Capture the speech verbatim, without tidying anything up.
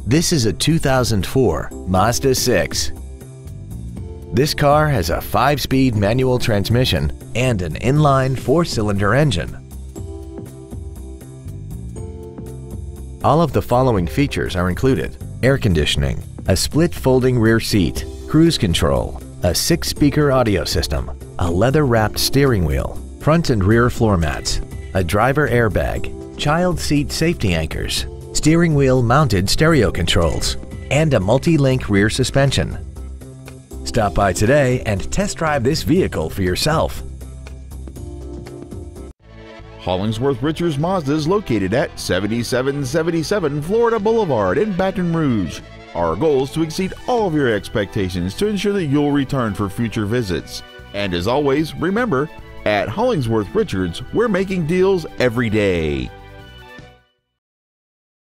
This is a two thousand four Mazda six. This car has a five-speed manual transmission and an inline four-cylinder engine. All of the following features are included: air conditioning, a split folding rear seat, cruise control, a six-speaker audio system, a leather-wrapped steering wheel, front and rear floor mats, a driver airbag, child seat safety anchors, steering wheel mounted stereo controls, and a multi-link rear suspension. Stop by today and test drive this vehicle for yourself. Hollingsworth Richards Mazda is located at seventy-seven seventy-seven Florida Boulevard in Baton Rouge. Our goal is to exceed all of your expectations to ensure that you'll return for future visits. And as always, remember, at Hollingsworth Richards, we're making deals every day.